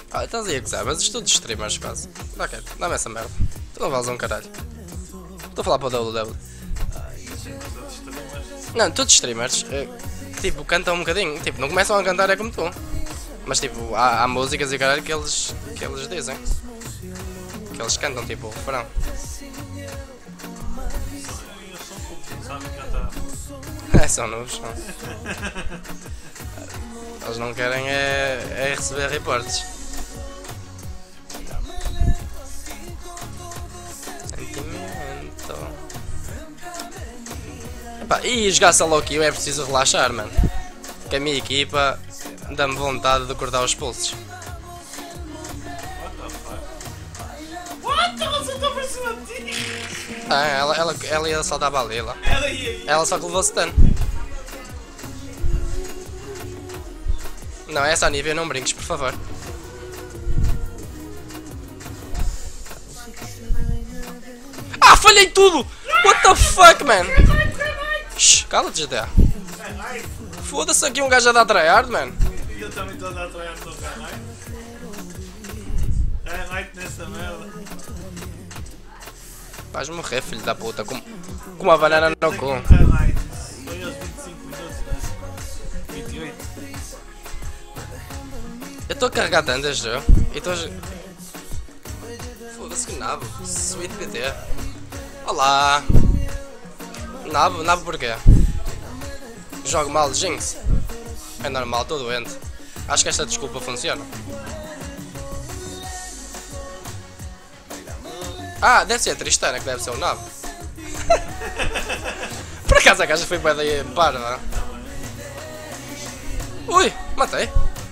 Ah, estás aí a gozar, mas isto tudo de streamers quase. Dá quieto, dá-me essa merda. Tu não vales um caralho. Estou a falar para o WW. Não, todos streamers, tipo, cantam um bocadinho. Tipo, não começam a cantar é como tu. Mas tipo, há músicas e caralho que eles dizem. Que eles cantam, tipo, o refrão. É, são novos, são. Eles não querem é receber reportes. Sentimento. Epá, e jogar solo queue é preciso relaxar, mano. Que a minha equipa dá-me vontade de cortar os pulsos. Ah, ela ia só dar balela. Ela só que levou stun. Não, essa a nível não brinques, por favor. Ah, falhei tudo! What the fuck, man? Shhh, cala-te, GTA. Foda-se aqui um gajo a dar tryhard, man. Eu também estou a dar tryhard no Reinhardt. Reinhardt nessa merda. Vais morrer, filho da puta, com uma banana no cu. Reinhardt. Foi aos 25 minutos, né? 28. Eu estou a carregar tanto este jogo e estou a... Foda-se que nabo, Sweet PT. Olá. Nabo porquê? Jogo mal de Jinx? É normal, estou doente. Acho que esta desculpa funciona. Ah, deve ser a Tristana que deve ser o Nabo. Por acaso a gaja foi bem daí parva. Ui, matei.